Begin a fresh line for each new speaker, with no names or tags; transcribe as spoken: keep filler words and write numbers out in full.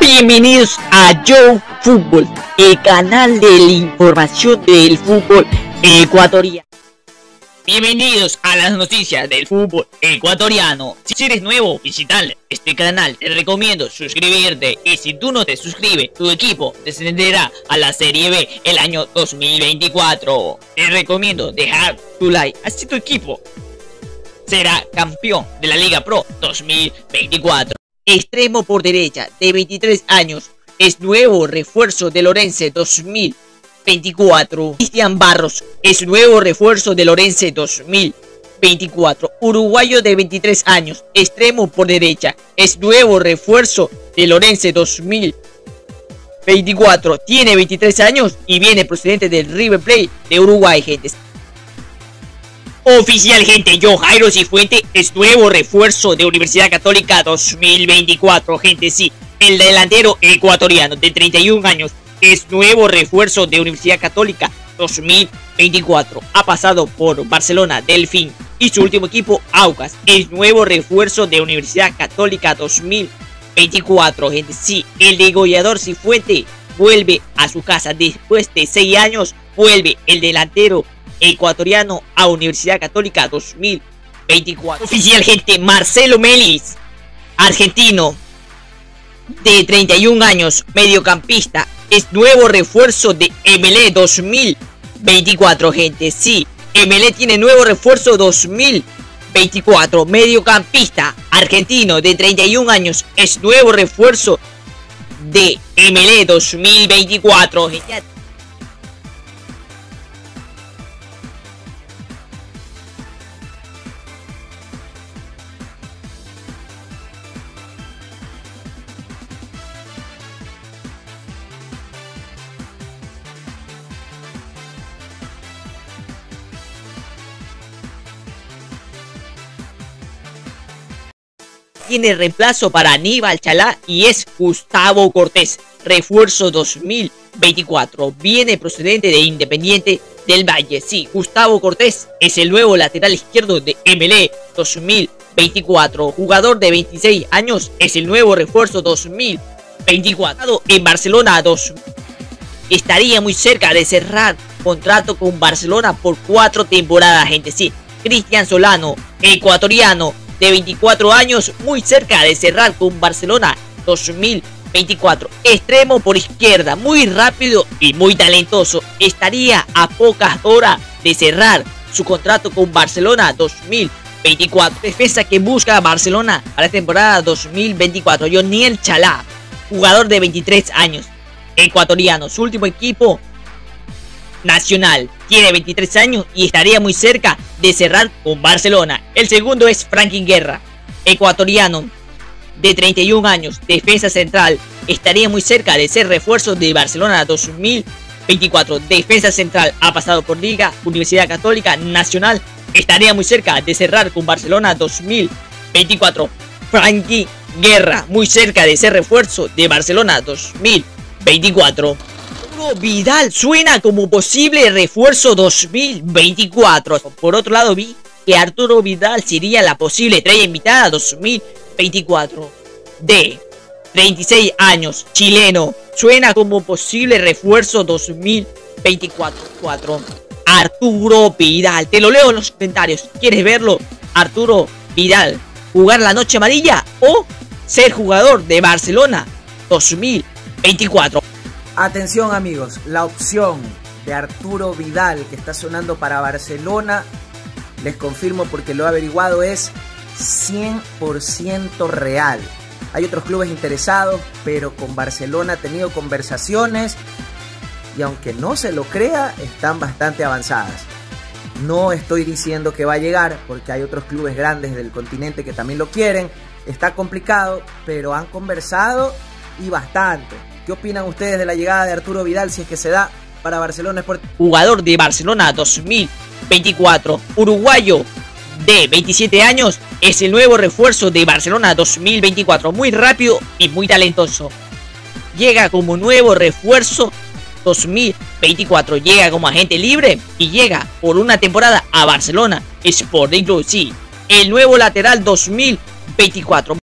Bienvenidos a Joe Fútbol, el canal de la información del fútbol ecuatoriano. Bienvenidos a las noticias del fútbol ecuatoriano. Si eres nuevo, visitale este canal, te recomiendo suscribirte. Y si tú no te suscribes, tu equipo descenderá a la Serie B el año dos mil veinticuatro. Te recomiendo dejar tu like, así tu equipo será campeón de la Liga Pro dos mil veinticuatro. Extremo por derecha de veintitrés años, es nuevo refuerzo de Orense dos mil veinticuatro. Cristian Barros es nuevo refuerzo de Orense dos mil veinticuatro. Uruguayo de veintitrés años, extremo por derecha, es nuevo refuerzo de Orense dos mil veinticuatro. Tiene veintitrés años y viene procedente del River Plate de Uruguay, gente. Oficial, gente, John Jairo Cifuentes es nuevo refuerzo de Universidad Católica dos mil veinticuatro, gente, sí. El delantero ecuatoriano de treinta y un años es nuevo refuerzo de Universidad Católica dos mil veinticuatro. Ha pasado por Barcelona, Delfín y su último equipo, Aucas. Es nuevo refuerzo de Universidad Católica dos mil veinticuatro, gente, sí. El degollador Cifuentes vuelve a su casa después de seis años. Vuelve el delantero ecuatoriano a Universidad Católica dos mil veinticuatro. Oficial, gente, Marcelo Melis, argentino de treinta y un años, mediocampista, es nuevo refuerzo de M L E dos mil veinticuatro, gente, sí. M L E tiene nuevo refuerzo dos mil veinticuatro, mediocampista argentino de treinta y un años, es nuevo refuerzo de M L E dos mil veinticuatro, gente. Tiene reemplazo para Aníbal Chalá y es Gustavo Cortés, refuerzo dos mil veinticuatro. Viene procedente de Independiente del Valle. Sí, Gustavo Cortés es el nuevo lateral izquierdo de M L E dos mil veinticuatro. Jugador de veintiséis años, es el nuevo refuerzo dos mil veinticuatro. En Barcelona dos. Estaría muy cerca de cerrar contrato con Barcelona por cuatro temporadas, gente. Sí, Cristian Solano, ecuatoriano de veinticuatro años, muy cerca de cerrar con Barcelona dos mil veinticuatro. Extremo por izquierda, muy rápido y muy talentoso. Estaría a pocas horas de cerrar su contrato con Barcelona dos mil veinticuatro. Defensa que busca Barcelona para la temporada dos mil veinticuatro. Yoniel Chalá, jugador de veintitrés años, ecuatoriano. Su último equipo, Nacional, tiene veintitrés años y estaría muy cerca de cerrar con Barcelona. El segundo es Franklin Guerra, ecuatoriano de treinta y un años, defensa central, estaría muy cerca de ser refuerzo de Barcelona dos mil veinticuatro. Defensa central, ha pasado por Liga, Universidad Católica, Nacional, estaría muy cerca de cerrar con Barcelona dos mil veinticuatro. Franklin Guerra, muy cerca de ser refuerzo de Barcelona dos mil veinticuatro. Vidal suena como posible refuerzo dos mil veinticuatro. Por otro lado, vi que Arturo Vidal sería la posible estrella invitada dos mil veinticuatro. De treinta y seis años, chileno, suena como posible refuerzo dos mil veinticuatro. Arturo Vidal, te lo leo en los comentarios. ¿Quieres verlo? Arturo Vidal, jugar la noche amarilla o ser jugador de Barcelona dos mil veinticuatro.
Atención, amigos, la opción de Arturo Vidal que está sonando para Barcelona, les confirmo porque lo he averiguado, es cien por ciento real. Hay otros clubes interesados, pero con Barcelona ha tenido conversaciones y aunque no se lo crea, están bastante avanzadas. No estoy diciendo que va a llegar porque hay otros clubes grandes del continente que también lo quieren. Está complicado, pero han conversado y bastante. ¿Qué opinan ustedes de la llegada de Arturo Vidal si es que se da para Barcelona Sport?
Jugador de Barcelona dos mil veinticuatro, uruguayo de veintisiete años, es el nuevo refuerzo de Barcelona dos mil veinticuatro. Muy rápido y muy talentoso. Llega como nuevo refuerzo dos mil veinticuatro. Llega como agente libre y llega por una temporada a Barcelona Sporting Club. Sí, el nuevo lateral dos mil veinticuatro.